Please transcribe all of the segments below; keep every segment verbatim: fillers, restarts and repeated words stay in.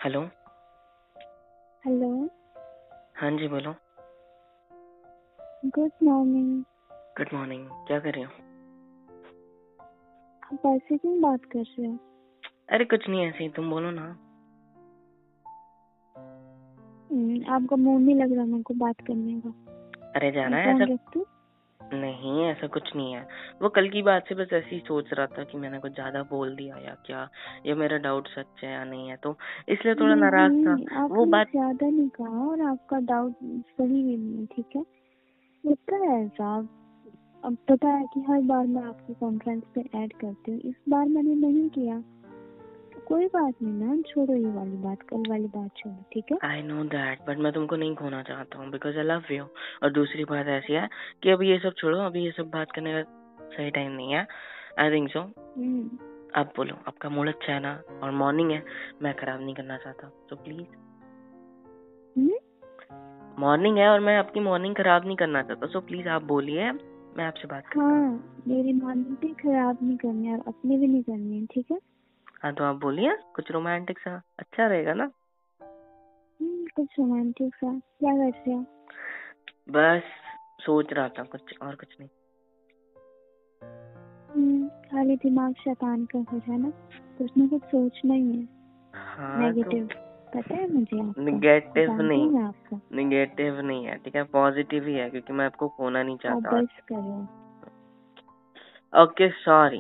Hello. Hello. हाँ जी बोलो। Good morning. Good morning. क्या कर रही हो? आप ऐसे क्यों बात कर रहे हो? अरे कुछ नहीं, ऐसे ही। तुम बोलो ना। हम्म, आपका मूड नहीं लग रहा मेरे को बात करने का? अरे जाना मैं है फोन ऐसा? रख दूं? नहीं, ऐसा कुछ नहीं है। वो कल की बात से बस ऐसे ही सोच रहा था कि मैंने कुछ ज्यादा बोल दिया या क्या, या मेरा डाउट सच है या नहीं है, तो इसलिए थोड़ा नाराज था। नहीं, वो आपने बात ज्यादा नहीं कहा और आपका डाउट सही भी नहीं है, ठीक है? होता है ऐसा। अब पता है कि हर बार मैं आपकी कॉन्फ्रेंस पे ऐड करती हूँ, इस बार मैंने नहीं किया तो कोई बात नहीं ना, छोड़ो ये वाली बात, कल वाली बात छोड़ो, ठीक है? आई नो दैट, बट मैं तुमको नहीं खोना चाहता हूँ बिकॉज आई लव यू। और दूसरी बात ऐसी है कि अभी ये सब छोड़ो, अभी ये सब बात करने का सही टाइम नहीं है। I think so. हम्म। आप बोलो, आपका मूड अच्छा है ना? और मॉर्निंग है, मैं खराब नहीं करना चाहता, तो प्लीज। हम्म? मॉर्निंग है और मैं आपकी मॉर्निंग खराब नहीं करना चाहता, सो प्लीज आप बोलिए, मैं आपसे बात करता हूँ। हाँ, मेरी मॉर्निंग भी खराब नहीं करनी है और अपनी भी नहीं करनी है, ठीक है? हाँ तो आप बोलिए, कुछ रोमांटिक सा अच्छा रहेगा ना। हम्म, कुछ रोमांटिक सा क्या कर रहे हो? बस सोच रहा था, कुछ और कुछ नहीं। हम्म, खाली दिमाग शैतान का घर है ना, कुछ ना कुछ सोचना ही है। हाँ तो नेगेटिव। पता है मुझे आपका, निगेटिव जानती नहीं, हूँ मैं आपका। निगेटिव नहीं है, ठीक है, पॉजिटिव ही है, क्योंकि मैं आपको खोना नहीं आप चाहता। बस करो। Okay sorry.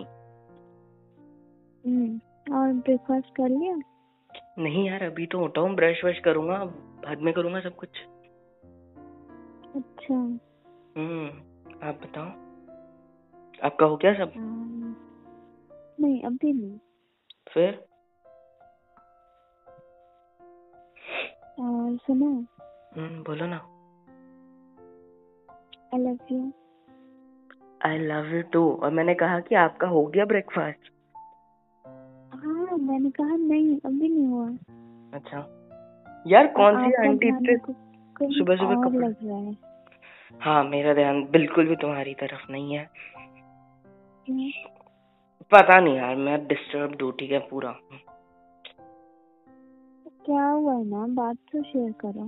हम्म, और ब्रेकफास्ट कर लिया? नहीं यार, अभी तो उठा हूँ, ब्रश वश करूंगा, बाद में करूंगा सब कुछ। अच्छा। हम्म। आप बताओ, आपका हो गया सब? आम, नहीं अभी नहीं। फिर? और सुनो, हम्म, बोलो ना। I love you. I love you too. और मैंने कहा कि आपका हो गया ब्रेकफास्ट। हाँ, मैंने कहा नहीं अभी नहीं हुआ। अच्छा यार, और कौन सी आपका आंटी ध्यान इतने मेरे को कहीं सुबह सुबह और कपड़े। लग रहा है। हाँ, मेरा ध्यान बिल्कुल भी तुम्हारी तरफ नहीं है। क्यों? पता नहीं यार, मैं डिस्टर्ब हूँ, ठीक है पूरा। क्या हुआ है ना, बात तो शेयर करो।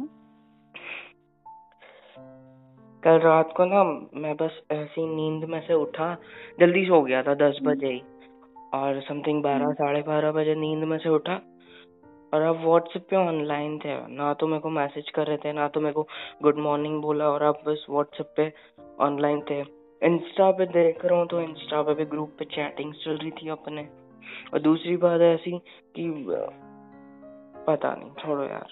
कल रात को ना मैं बस ऐसी नींद में से उठा, जल्दी सो गया था दस हम्म, बजे ही, और समथिंग बारह हम्म, साढ़े बारह बजे नींद में से उठा, और आप व्हाट्सएप पे ऑनलाइन थे, ना तो मेरे को मैसेज कर रहे थे, ना तो मेरे को गुड मॉर्निंग बोला, और आप बस व्हाट्सएप पे ऑनलाइन थे। इंस्टा पे देख रहा हूँ तो इंस्टा पे भी ग्रुप पे चैटिंग चल रही थी अपने। और दूसरी बात ऐसी कि अ, पता नहीं, छोड़ो यार।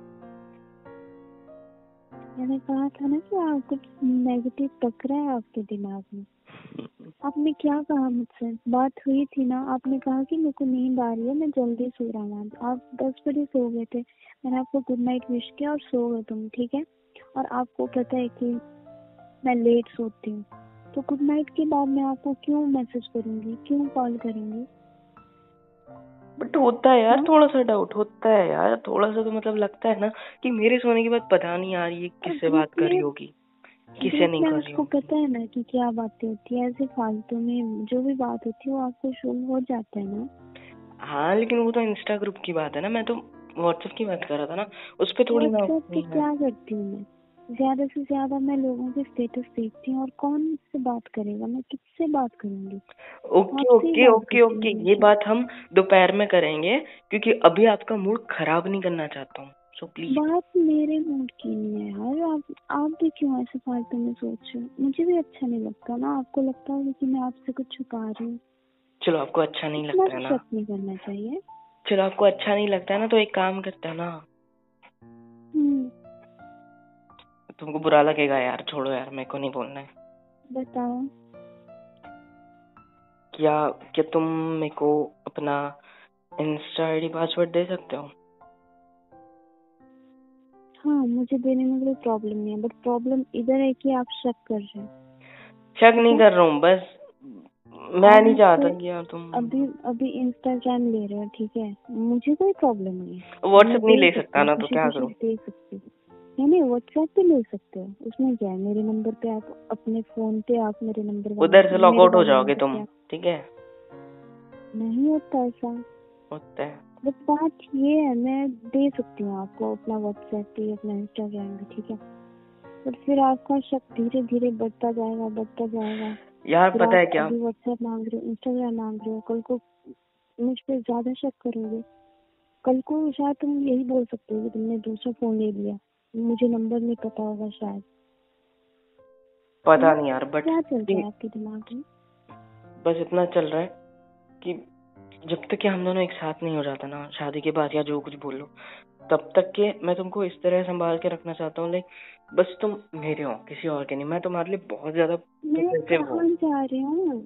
मैंने कहा था ना कि आप कुछ नेगेटिव पक रहा है आपके दिमाग में। आपने क्या कहा मुझसे, बात हुई थी ना, आपने कहा कि मेरे को नींद आ रही है, मैं जल्दी सो रहा हूँ। आप दस बजे सो गए थे, मैंने आपको गुड नाइट विश किया और सो गए तुम, ठीक है? और आपको पता है कि मैं लेट सोती हूँ, तो गुड नाइट के बाद मैं आपको क्यों मैसेज करूंगी, क्यों कॉल करूंगी? बट होता है यार, हाँ? थोड़ा सा डाउट होता है यार, थोड़ा सा तो मतलब लगता है ना कि मेरे सोने के बाद पता नहीं यार ये और किससे बात ग्रुप कर रही में होगी, किससे ग्रुप नहीं में कर रही आपको होगी। पता है ना कि क्या बातें होती है, ऐसे फालतू में जो भी बात होती है वो आपको शो हो जाता है ना। हाँ लेकिन वो तो इंस्टा ग्रुप की बात है ना, मैं तो व्हाट्सएप की बात कर रहा था ना, उस पे थोड़ी ना। व्हाट्सएप पे क्या करती हूँ मैं? ज्यादा से ज्यादा मैं लोगों के स्टेटस देखती हूँ, और कौन मुझसे बात करेगा, मैं किससे बात करूंगी? ओके आपसे ही ओके बात ओके करती ओके, हूँ ये हमेशा। बात हम दोपहर में करेंगे, क्योंकि अभी आपका मूड खराब नहीं करना चाहता हूँ, सो प्लीज। बात मेरे मूड की नहीं है यार, आप आप भी क्यों ऐसे फालतू में सोच रहे हो? मुझे भी अच्छा नहीं लगता ना, आपको लगता है कि मैं आपसे कुछ छुपा रही हूँ। चलो आपको अच्छा नहीं इतना लगता है भी ना, शक नहीं करना चाहिए। चलो आपको अच्छा नहीं लगता है ना, तो एक काम करते हैं ना, हम्म। तुमको बुरा लगेगा यार, छोड़ो यार, मेरे को नहीं बोलना है। बताओ। क्या क्या तुम मेरे को अपना इंस्टा आईडी पासवर्ड दे सकते हो? हाँ, मुझे देने में कोई प्रॉब्लम नहीं है, बट प्रॉब्लम इधर है कि आप शक कर रहे हैं। शक ठीक नहीं है? कर रहा हूँ, बस मैं आप नहीं मुझसे चाहता कि यार तुम अभी अभी इंस्टाग्राम ले रहे हो, ठीक है? मुझे कोई प्रॉब्लम नहीं है, मैं व्हाट्सएप नहीं दे ले सकती सकता हूँ, ना, तो खुशी क्या खुशी करूँ? दे सकती हूँ। नहीं नहीं, व्हाट्सएप पे ले सकते हो, उसमें क्या है? मेरे नंबर पे आप अपने फोन पे आप मेरे नंबर वाले उधर से लॉग मेरे आउट हो वाले जाओगे नंबर पे तुम, आप। ठीक है? नहीं होता ऐसा। होता है। बट बात ये है, मैं दे सकती हूँ आपको अपना व्हाट्सएप पे, अपना इंस्टाग्राम पे, ठीक है, बट फिर आपका शक धीरे धीरे बढ़ता जाएगा बढ़ता जाएगा। यार फिर पता है आप क्या, अभी व्हाट्सएप मांग रहे हो, इंस्टाग्राम मांग रहे हो, कल को मुझ पे ज्यादा शक करोगे। कल को शायद तुम यही बोल सकते हो कि तुमने दूसरा फोन ले लिया, मुझे नंबर नहीं पता होगा शायद। पता नहीं यार, बट क्या चल रहा है आपके दिमाग में? बस इतना चल रहा है कि जब तक कि हम दोनों एक साथ नहीं हो जाता ना, शादी के बाद या जो कुछ बोलो, तब तक के मैं तुमको इस तरह संभाल के रखना चाहता हूँ, लाइक बस तुम मेरे हो, किसी और के नहीं। मैं तुम्हारे लिए बहुत ज्यादा मैं पॉजिटिव हूँ। कहाँ जा रही हूँ,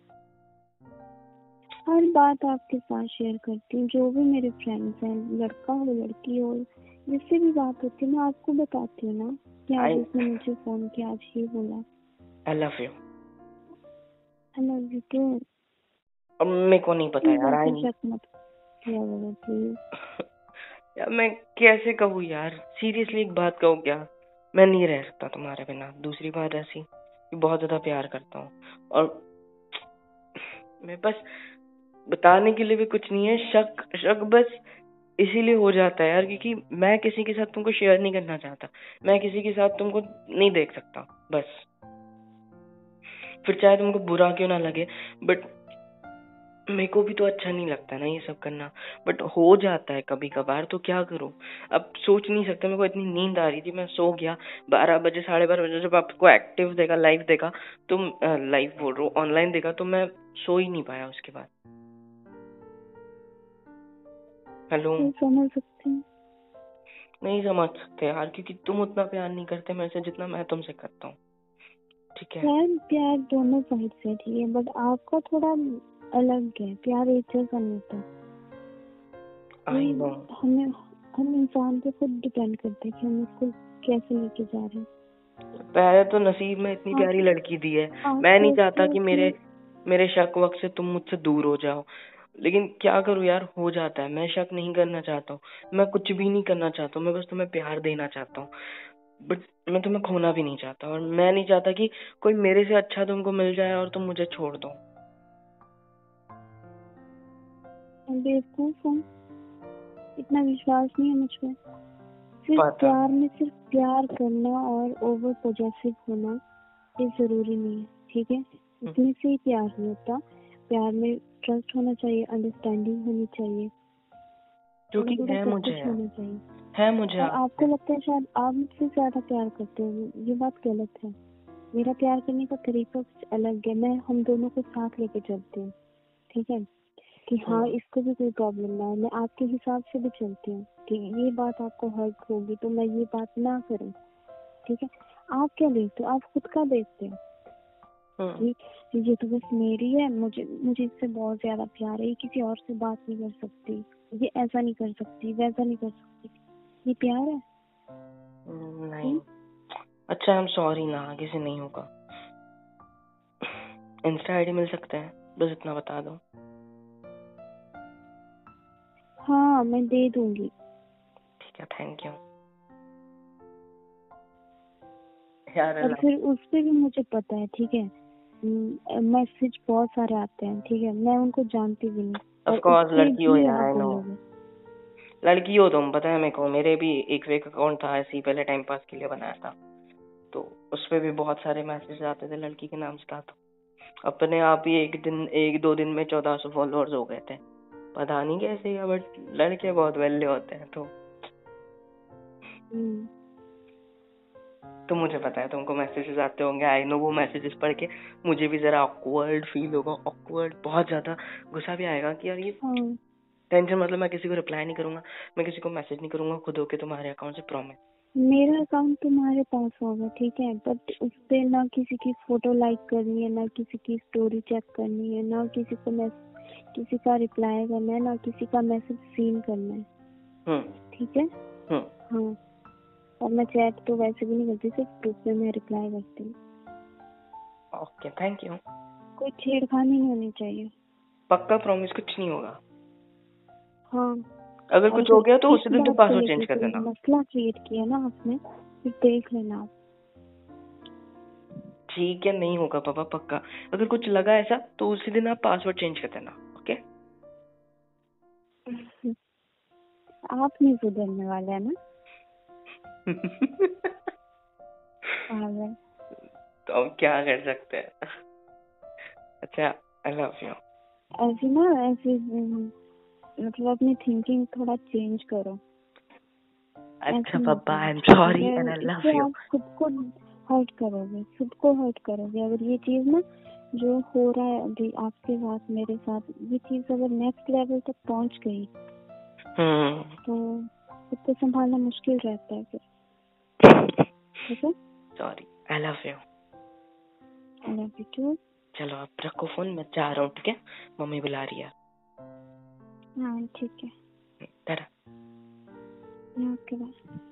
हर बात आपके साथ शेयर करती हूँ, जो भी मेरे फ्रेंड्स हैं, लड़का हो लड़की हो, जिससे भी बात होती है मैं आपको बताती हूँ ना कि आज आई उसने मुझे फोन किया, आज ये बोला। I love you. I love you too. अब मेरे को नहीं पता प्लीज यार, ऐसे आई शक मत किया करो प्लीज। यार मैं कैसे कहूँ यार, सीरियसली एक बात कहूँ क्या, मैं नहीं रह सकता तुम्हारे बिना। दूसरी बात ऐसी कि बहुत ज्यादा प्यार करता हूँ, और मैं बस बताने के लिए भी कुछ नहीं है, शक शक बस इसीलिए हो जाता है यार, क्योंकि मैं किसी के साथ तुमको शेयर नहीं करना चाहता, मैं किसी के साथ तुमको नहीं देख सकता बस। फिर चाहे तुमको बुरा क्यों ना लगे, बट मेरे को भी तो अच्छा नहीं लगता ना ये सब करना, बट हो जाता है कभी कभार, तो क्या करूं। अब सोच नहीं सकता, मेरे को इतनी नींद आ रही थी, मैं सो गया बारह बजे साढ़े बारह बजे, जब आपको एक्टिव देखा, लाइव देखा, तुम लाइव बोल रहे हो, ऑनलाइन देखा, तो मैं सो ही नहीं पाया उसके बाद। हेलो। समझ सकते हैं। नहीं समझ सकते यार, क्योंकि तुम उतना प्यार नहीं करते मेरे से जितना मैं तुमसे करता हूँ, ठीक है। प्यार प्यार दोनों साइड से ठीक है, बट आपका थोड़ा अलग है, प्यार एक जैसा नहीं होता। I know. हमें हम इंसान पे खुद डिपेंड करते हैं कि हम उसको कैसे लेके जा रहे हैं। पहले तो नसीब में इतनी आप प्यारी लड़की दी है, आप मैं नहीं सोचते चाहता हो कि कि मेरे मेरे शक वक्त से तुम मुझसे दूर हो जाओ, लेकिन क्या करूँ यार, हो जाता है। मैं शक नहीं करना चाहता हूँ, मैं कुछ भी नहीं करना चाहता हूँ, मैं बस तुम्हें प्यार देना चाहता हूँ, बट मैं तुम्हें खोना भी नहीं चाहता, और मैं नहीं चाहता कि कोई मेरे से अच्छा तुमको मिल जाए और तुम मुझे छोड़ दो। हम बेवकूफ हूँ, इतना विश्वास नहीं है मुझ पे। सिर्फ पता प्यार में सिर्फ प्यार करना और ओवर पॉजेसिव होना ये जरूरी नहीं है, ठीक है। इसमें से ही प्यार नहीं होता। प्यार में ट्रस्ट होना चाहिए, अंडरस्टैंडिंग होनी चाहिए, जो थोड़ा कि थोड़ा है सब मुझे कुछ होना चाहिए। है मुझे और आपसे। आपको लगता है शायद आप मुझसे ज्यादा प्यार करते हो, ये बात गलत है। मेरा प्यार करने का तरीका कुछ अलग है, मैं हम दोनों को साथ लेके चलती हूँ, ठीक है, कि हाँ इसको भी कोई प्रॉब्लम ना है, मैं आपके हिसाब से भी चलती हूँ कि ये बात आपको हर्ट होगी तो मैं ये बात ना करूँ, ठीक है। आप क्या देखते हो, आप खुद का देखते हो कि ये तो बस मेरी है, मुझे मुझे इससे बहुत ज्यादा प्यार है, ये किसी और से बात नहीं कर सकती, ये ऐसा नहीं कर सकती, वैसा नहीं कर सकती, ये प्यार है? नहीं। अच्छा, आई एम सॉरी ना, आगे से नहीं होगा। इंस्टा आईडी मिल सकता है, बस इतना बता दो। हाँ मैं दे दूंगी। ठीक है, थैंक यू यार। और फिर उस पे भी मुझे पता है, ठीक है, मैसेज बहुत सारे आते हैं, ठीक है, मैं उनको जानती भी नहीं, और ऑफ कोर्स उससे लड़की हो भी यार, आप आई नो बोलोगे। लड़की हो तुम, पता है मेरे को, मेरे भी एक फेक अकाउंट था ऐसे ही, पहले टाइम पास के लिए बनाया था, तो उस पे भी बहुत सारे मैसेज आते थे लड़की के नाम से था, तो अपने आप ही एक दिन एक दो दिन में चौदह सौ फॉलोअर्स हो गए थे, पता नहीं कैसे, बट लड़के बहुत वेल्ले होते हैं। तो तो मुझे पता है तुमको मैसेजेस आते होंगे, आई नो, वो मैसेजेस पढ़ के मुझे भी जरा ऑकवर्ड फील होगा, ऑकवर्ड, बहुत ज्यादा गुस्सा भी आएगा कि यार ये हाँ। टेंशन, मतलब मैं किसी को रिप्लाई नहीं करूंगा, मैं किसी को मैसेज नहीं करूंगा, खुद होके तुम्हारे अकाउंट से, प्रॉमिस। मेरा अकाउंट तुम्हारे पास होगा, ठीक है, बट उस पे ना किसी की फोटो लाइक करनी है, ना किसी की स्टोरी चेक करनी है, ना किसी को मैसेज किसी का रिप्लाई करना है, ना किसी का मैसेज सीन करना है, हम्म ठीक है। हम्म हाँ, और मैं चैट तो वैसे भी नहीं करती, सिर्फ ग्रुप में मैं रिप्लाई करती हूँ। Okay, thank you. कोई छेड़खानी नहीं होनी चाहिए। पक्का, प्रॉमिस, कुछ नहीं होगा। हाँ। अगर कुछ हो गया तो इस उसी दिन तुम बात को पासवर्ड चेंज लेके कर कोई देना। मसला क्रिएट किया ना आपने, फिर देख लेना आप। ठीक है, नहीं होगा पापा, पक्का। अगर कुछ लगा ऐसा तो उसी दिन आप पासवर्ड चेंज कर देना, ओके। आप नहीं सुधरने वाले है ना। पागल। तो हम क्या कर सकते हैं? अच्छा, आई लव यू। ऐसे ना ऐसे हम्म, मतलब अपनी थिंकिंग थोड़ा चेंज करो। अच्छा ऐसे मत पापा, आई करो, एम ठीक सॉरी है? एंड आई लव इससे यू। आप खुद को हर्ट करोगे, खुद को हर्ट करोगे। अगर ये चीज ना जो हो रहा है अभी आपके साथ, मेरे साथ, ये चीज अगर नेक्स्ट लेवल तक पहुंच गई हम्म। तो खुद को संभालना मुश्किल रहता है फिर। ठीक है? Sorry, I love you. I love you too. चलो आप रखो फोन, मैं जा रहा हूँ, ठीक है? मम्मी बुला रही है। हाँ ठीक है, टाटा। Okay bye.